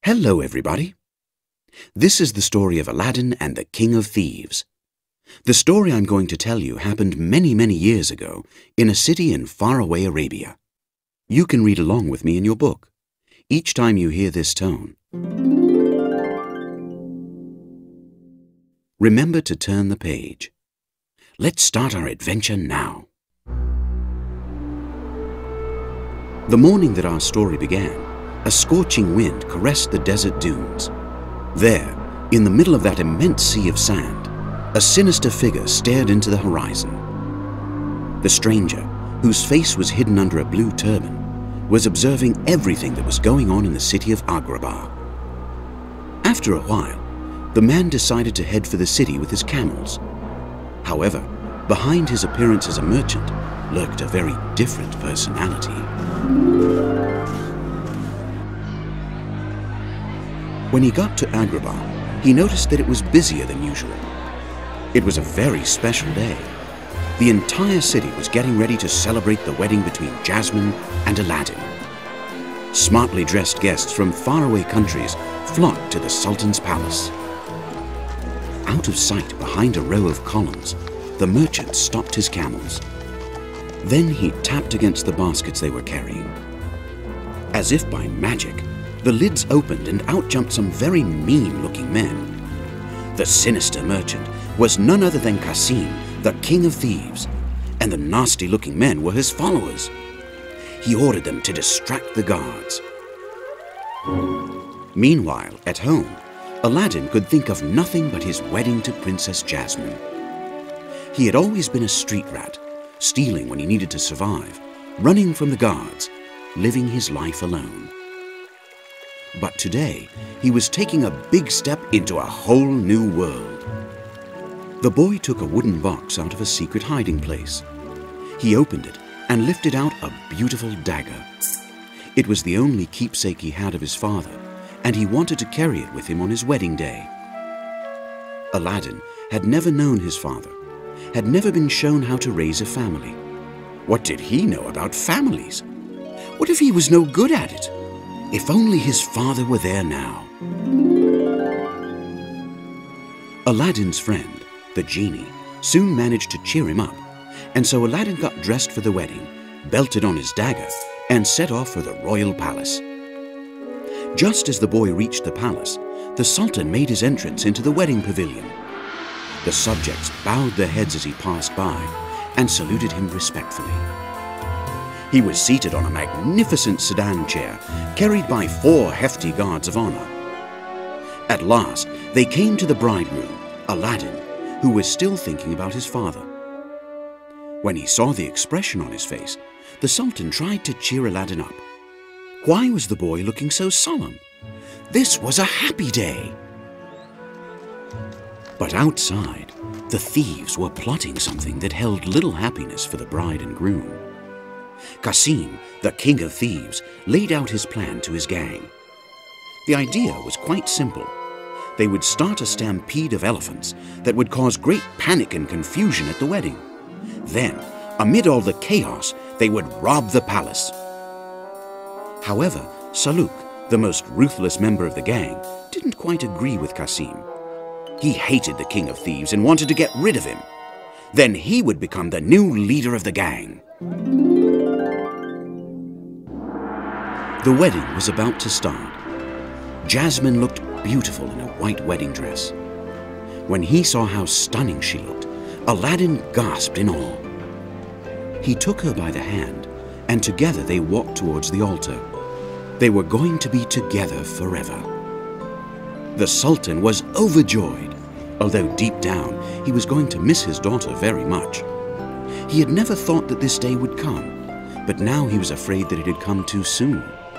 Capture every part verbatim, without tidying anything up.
Hello, everybody. This is the story of Aladdin and the King of Thieves. The story I'm going to tell you happened many, many years ago in a city in faraway Arabia. You can read along with me in your book, each time you hear this tone. Remember to turn the page. Let's start our adventure now. The morning that our story began, a scorching wind caressed the desert dunes. There, in the middle of that immense sea of sand, a sinister figure stared into the horizon. The stranger, whose face was hidden under a blue turban, was observing everything that was going on in the city of Agrabah. After a while, the man decided to head for the city with his camels. However, behind his appearance as a merchant lurked a very different personality. When he got to Agrabah, he noticed that it was busier than usual. It was a very special day. The entire city was getting ready to celebrate the wedding between Jasmine and Aladdin. Smartly dressed guests from faraway countries flocked to the Sultan's palace. Out of sight behind a row of columns, the merchant stopped his camels. Then he tapped against the baskets they were carrying. As if by magic, the lids opened and out jumped some very mean-looking men. The sinister merchant was none other than Qasim, the King of Thieves, and the nasty-looking men were his followers. He ordered them to distract the guards. Meanwhile, at home, Aladdin could think of nothing but his wedding to Princess Jasmine. He had always been a street rat, stealing when he needed to survive, running from the guards, living his life alone. But today, he was taking a big step into a whole new world. The boy took a wooden box out of a secret hiding place. He opened it and lifted out a beautiful dagger. It was the only keepsake he had of his father, and he wanted to carry it with him on his wedding day. Aladdin had never known his father, had never been shown how to raise a family. What did he know about families? What if he was no good at it? If only his father were there now. Aladdin's friend, the genie, soon managed to cheer him up, and so Aladdin got dressed for the wedding, belted on his dagger, and set off for the royal palace. Just as the boy reached the palace, the Sultan made his entrance into the wedding pavilion. The subjects bowed their heads as he passed by and saluted him respectfully. He was seated on a magnificent sedan chair, carried by four hefty guards of honor. At last, they came to the bridegroom, Aladdin, who was still thinking about his father. When he saw the expression on his face, the Sultan tried to cheer Aladdin up. Why was the boy looking so solemn? This was a happy day. But outside, the thieves were plotting something that held little happiness for the bride and groom. Qasim, the King of Thieves, laid out his plan to his gang. The idea was quite simple. They would start a stampede of elephants that would cause great panic and confusion at the wedding. Then, amid all the chaos, they would rob the palace. However, Saluk, the most ruthless member of the gang, didn't quite agree with Qasim. He hated the King of Thieves and wanted to get rid of him. Then he would become the new leader of the gang. The wedding was about to start. Jasmine looked beautiful in a white wedding dress. When he saw how stunning she looked, Aladdin gasped in awe. He took her by the hand, and together they walked towards the altar. They were going to be together forever. The Sultan was overjoyed, although deep down he was going to miss his daughter very much. He had never thought that this day would come, but now he was afraid that it had come too soon.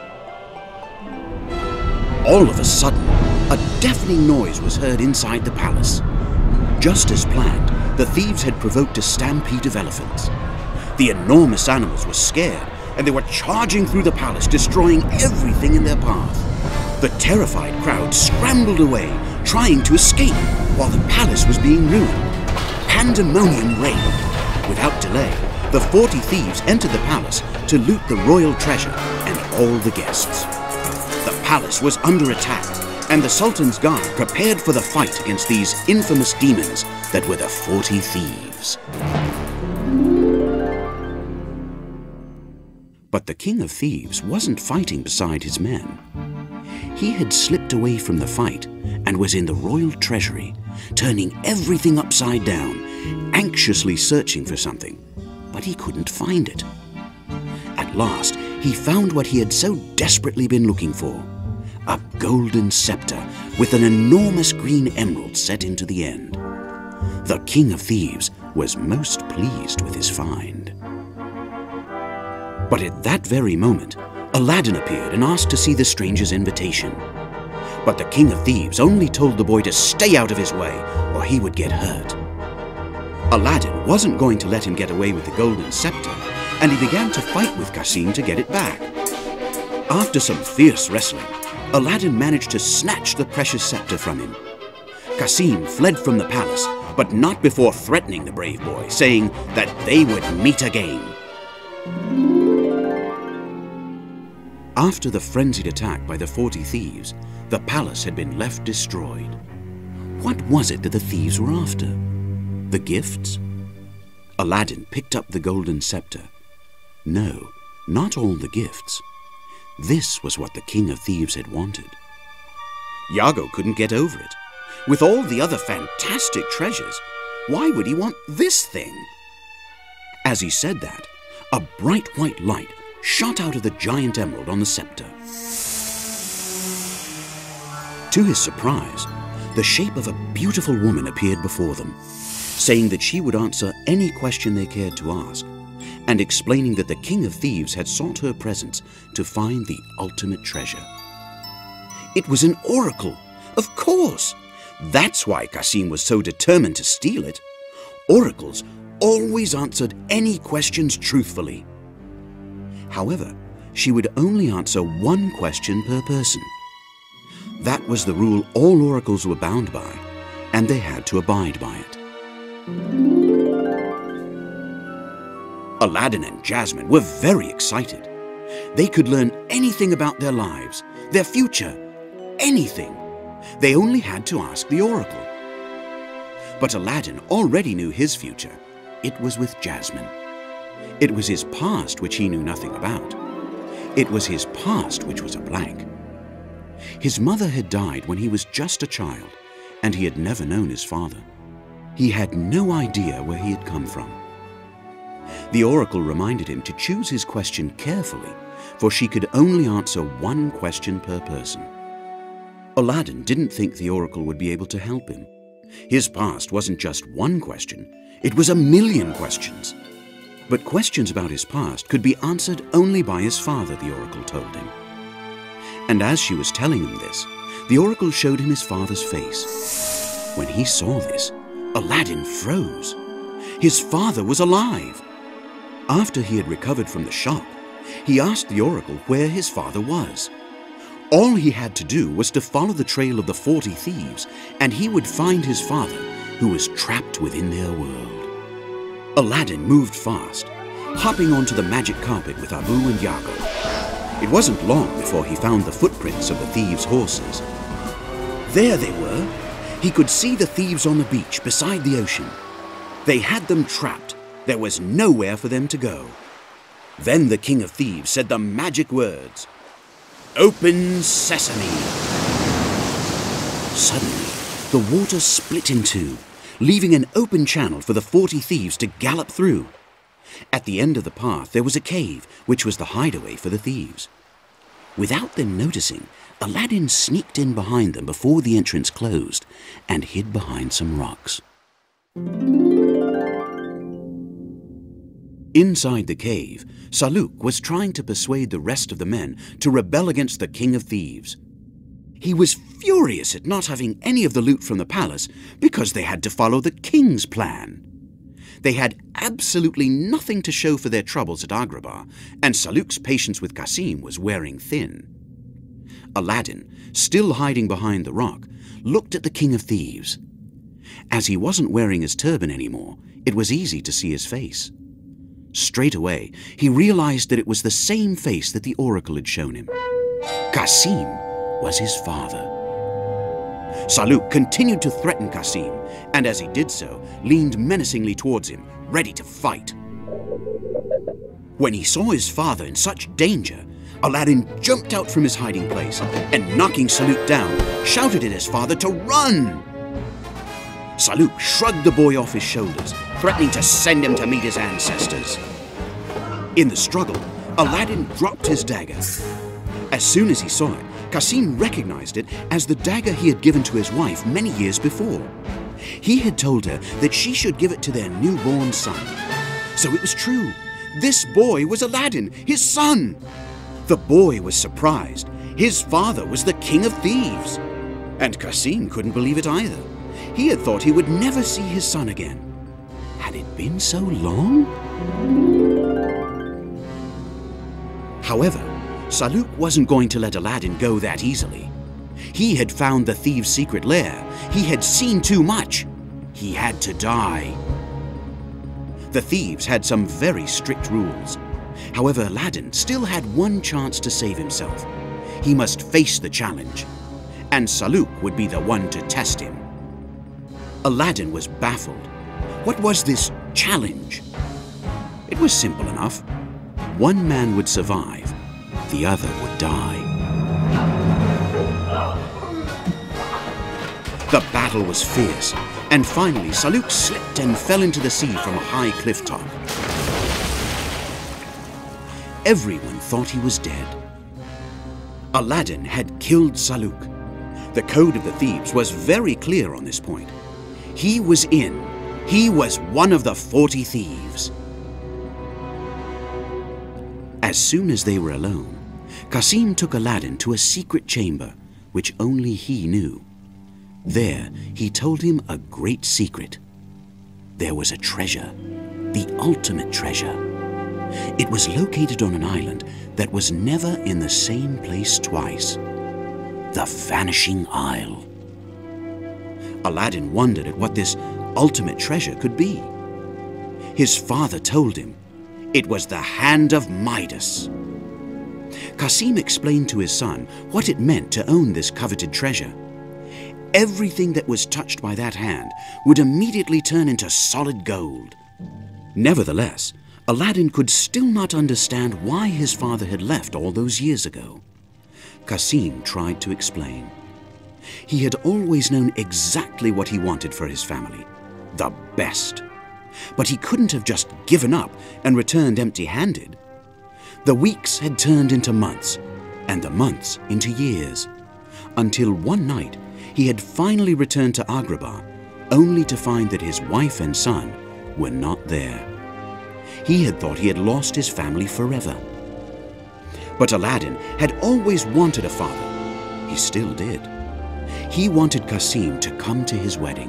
All of a sudden, a deafening noise was heard inside the palace. Just as planned, the thieves had provoked a stampede of elephants. The enormous animals were scared, and they were charging through the palace, destroying everything in their path. The terrified crowd scrambled away, trying to escape, while the palace was being ruined. Pandemonium reigned. Without delay, the forty thieves entered the palace to loot the royal treasure and all the guests. The palace was under attack, and the Sultan's guard prepared for the fight against these infamous demons that were the Forty Thieves. But the King of Thieves wasn't fighting beside his men. He had slipped away from the fight and was in the royal treasury, turning everything upside down, anxiously searching for something, but he couldn't find it. At last, he found what he had so desperately been looking for, a golden scepter with an enormous green emerald set into the end. The King of Thieves was most pleased with his find. But at that very moment, Aladdin appeared and asked to see the stranger's invitation. But the King of Thieves only told the boy to stay out of his way, or he would get hurt. Aladdin wasn't going to let him get away with the golden scepter, and he began to fight with Cassim to get it back. After some fierce wrestling, Aladdin managed to snatch the precious scepter from him. Cassim fled from the palace, but not before threatening the brave boy, saying that they would meet again. After the frenzied attack by the Forty Thieves, the palace had been left destroyed. What was it that the thieves were after? The gifts? Aladdin picked up the golden scepter. No, not all the gifts. This was what the King of Thieves had wanted. Iago couldn't get over it. With all the other fantastic treasures, why would he want this thing? As he said that, a bright white light shot out of the giant emerald on the scepter. To his surprise, the shape of a beautiful woman appeared before them, saying that she would answer any question they cared to ask, and explaining that the King of Thieves had sought her presence to find the ultimate treasure. It was an oracle, of course! That's why Cassim was so determined to steal it. Oracles always answered any questions truthfully. However, she would only answer one question per person. That was the rule all oracles were bound by, and they had to abide by it. Aladdin and Jasmine were very excited. They could learn anything about their lives, their future, anything. They only had to ask the oracle. But Aladdin already knew his future. It was with Jasmine. It was his past which he knew nothing about. It was his past which was a blank. His mother had died when he was just a child, and he had never known his father. He had no idea where he had come from. The oracle reminded him to choose his question carefully, for she could only answer one question per person. Aladdin didn't think the oracle would be able to help him. His past wasn't just one question, it was a million questions. But questions about his past could be answered only by his father, the oracle told him. And as she was telling him this, the oracle showed him his father's face. When he saw this, Aladdin froze. His father was alive. After he had recovered from the shock, he asked the oracle where his father was. All he had to do was to follow the trail of the Forty Thieves, and he would find his father, who was trapped within their world. Aladdin moved fast, hopping onto the magic carpet with Abu and Iago. It wasn't long before he found the footprints of the thieves' horses. There they were. He could see the thieves on the beach beside the ocean. They had them trapped. There was nowhere for them to go. Then the King of Thieves said the magic words, "Open sesame!" Suddenly, the water split in two, leaving an open channel for the Forty Thieves to gallop through. At the end of the path, there was a cave, which was the hideaway for the thieves. Without them noticing, Aladdin sneaked in behind them before the entrance closed and hid behind some rocks. Inside the cave, Saluk was trying to persuade the rest of the men to rebel against the King of Thieves. He was furious at not having any of the loot from the palace because they had to follow the king's plan. They had absolutely nothing to show for their troubles at Agrabah, and Saluk's patience with Cassim was wearing thin. Aladdin, still hiding behind the rock, looked at the King of Thieves. As he wasn't wearing his turban anymore, it was easy to see his face. Straight away, he realized that it was the same face that the oracle had shown him. Cassim was his father. Saluk continued to threaten Qasim, and as he did so, leaned menacingly towards him, ready to fight. When he saw his father in such danger, Aladdin jumped out from his hiding place and, knocking Saluk down, shouted at his father to run. Saluk shrugged the boy off his shoulders, threatening to send him to meet his ancestors. In the struggle, Aladdin dropped his dagger. As soon as he saw it, Qasim recognized it as the dagger he had given to his wife many years before. He had told her that she should give it to their newborn son. So it was true. This boy was Aladdin, his son. The boy was surprised. His father was the King of Thieves. And Qasim couldn't believe it either. He had thought he would never see his son again. Had it been so long? However, Saluk wasn't going to let Aladdin go that easily. He had found the thieves' secret lair. He had seen too much. He had to die. The thieves had some very strict rules. However, Aladdin still had one chance to save himself. He must face the challenge, and Saluk would be the one to test him. Aladdin was baffled. What was this challenge? It was simple enough. One man would survive, the other would die. The battle was fierce, and finally Saluk slipped and fell into the sea from a high cliff top. Everyone thought he was dead. Aladdin had killed Saluk. The code of the thieves was very clear on this point. He was in. He was one of the forty thieves. As soon as they were alone, Qasim took Aladdin to a secret chamber, which only he knew. There, he told him a great secret. There was a treasure, the ultimate treasure. It was located on an island that was never in the same place twice. The Vanishing Isle. Aladdin wondered at what this ultimate treasure could be. His father told him it was the hand of Midas. Qasim explained to his son what it meant to own this coveted treasure. Everything that was touched by that hand would immediately turn into solid gold. Nevertheless, Aladdin could still not understand why his father had left all those years ago. Qasim tried to explain. He had always known exactly what he wanted for his family, the best. But he couldn't have just given up and returned empty-handed. The weeks had turned into months, and the months into years, until one night he had finally returned to Agrabah, only to find that his wife and son were not there. He had thought he had lost his family forever. But Aladdin had always wanted a father. He still did. He wanted Qasim to come to his wedding.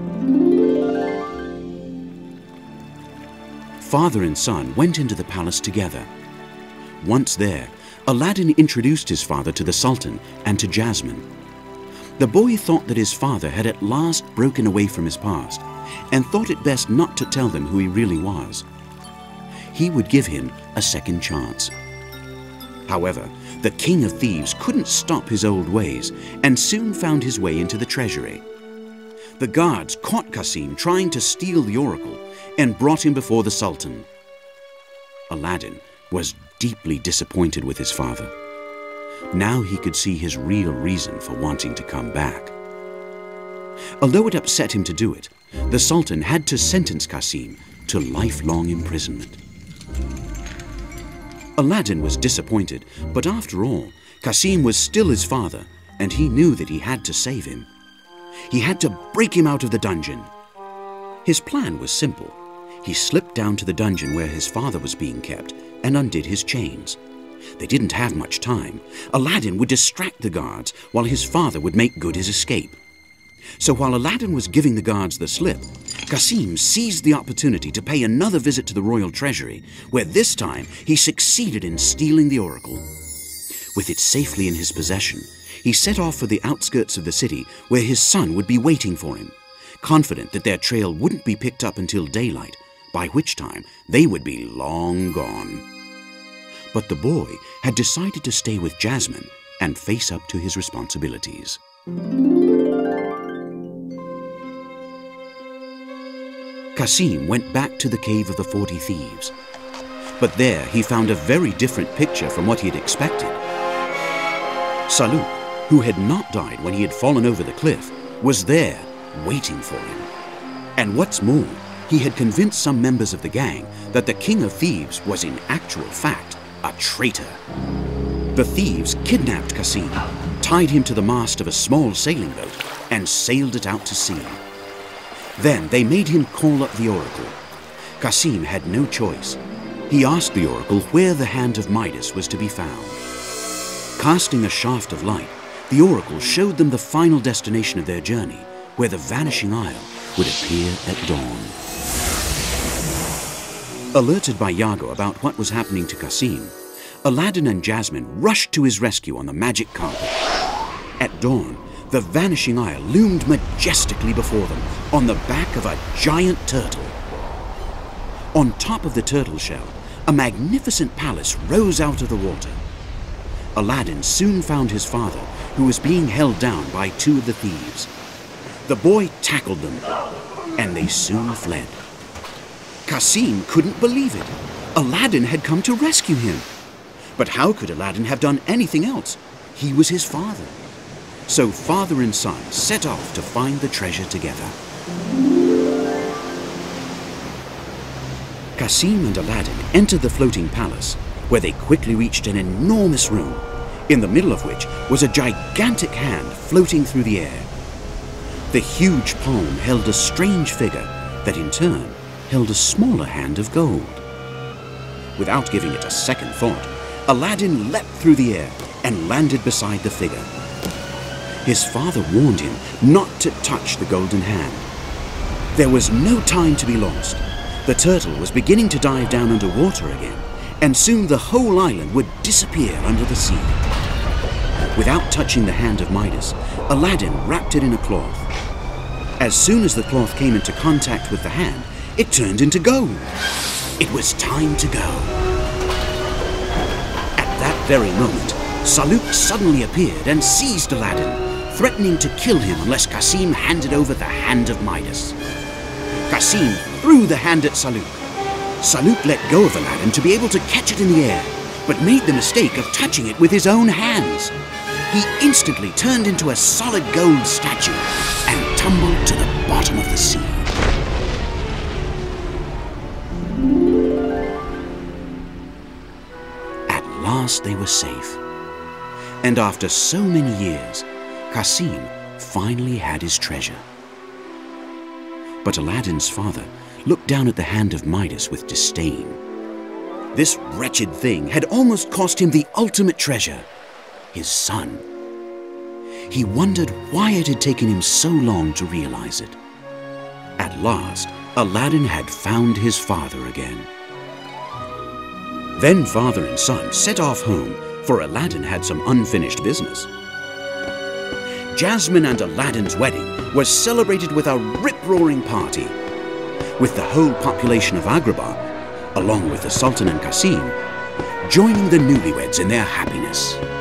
Father and son went into the palace together. Once there, Aladdin introduced his father to the Sultan and to Jasmine. The boy thought that his father had at last broken away from his past and thought it best not to tell them who he really was. He would give him a second chance. However, the King of Thieves couldn't stop his old ways and soon found his way into the treasury. The guards caught Qasim trying to steal the oracle and brought him before the Sultan. Aladdin was deeply disappointed with his father. Now he could see his real reason for wanting to come back. Although it upset him to do it, the Sultan had to sentence Qasim to lifelong imprisonment. Aladdin was disappointed, but after all, Qasim was still his father, and he knew that he had to save him. He had to break him out of the dungeon. His plan was simple. He slipped down to the dungeon where his father was being kept and undid his chains. They didn't have much time. Aladdin would distract the guards while his father would make good his escape. So while Aladdin was giving the guards the slip, Qasim seized the opportunity to pay another visit to the royal treasury, where this time he succeeded in stealing the oracle. With it safely in his possession, he set off for the outskirts of the city where his son would be waiting for him, confident that their trail wouldn't be picked up until daylight, by which time they would be long gone. But the boy had decided to stay with Jasmine and face up to his responsibilities. Qasim went back to the Cave of the Forty Thieves, but there he found a very different picture from what he had expected. Saluk, who had not died when he had fallen over the cliff, was there, waiting for him. And what's more, he had convinced some members of the gang that the King of Thieves was in actual fact a traitor. The thieves kidnapped Qasim, tied him to the mast of a small sailing boat, and sailed it out to sea. Then they made him call up the oracle. Qasim had no choice. He asked the oracle where the hand of Midas was to be found. Casting a shaft of light, the oracle showed them the final destination of their journey, where the vanishing isle would appear at dawn. Alerted by Iago about what was happening to Qasim, Aladdin and Jasmine rushed to his rescue on the magic carpet. At dawn, the vanishing isle loomed majestically before them on the back of a giant turtle. On top of the turtle shell, a magnificent palace rose out of the water. Aladdin soon found his father, who was being held down by two of the thieves. The boy tackled them, and they soon fled. Qasim couldn't believe it. Aladdin had come to rescue him. But how could Aladdin have done anything else? He was his father. So father and son set off to find the treasure together. Qasim and Aladdin entered the floating palace, where they quickly reached an enormous room, in the middle of which was a gigantic hand floating through the air. The huge palm held a strange figure that in turn held a smaller hand of gold. Without giving it a second thought, Aladdin leapt through the air and landed beside the figure. His father warned him not to touch the golden hand. There was no time to be lost. The turtle was beginning to dive down underwater again, and soon the whole island would disappear under the sea. Without touching the hand of Midas, Aladdin wrapped it in a cloth. As soon as the cloth came into contact with the hand, it turned into gold. It was time to go. At that very moment, Saluk suddenly appeared and seized Aladdin, threatening to kill him unless Qasim handed over the hand of Midas. Qasim threw the hand at Saluk. Saluk let go of Aladdin to be able to catch it in the air, but made the mistake of touching it with his own hands. He instantly turned into a solid gold statue and tumbled to the bottom of the sea. At last they were safe. And after so many years, Qasim finally had his treasure. But Aladdin's father looked down at the hand of Midas with disdain. This wretched thing had almost cost him the ultimate treasure, his son. He wondered why it had taken him so long to realize it. At last, Aladdin had found his father again. Then father and son set off home, for Aladdin had some unfinished business. Jasmine and Aladdin's wedding was celebrated with a rip-roaring party, with the whole population of Agrabah, along with the Sultan and Qasim, joining the newlyweds in their happiness.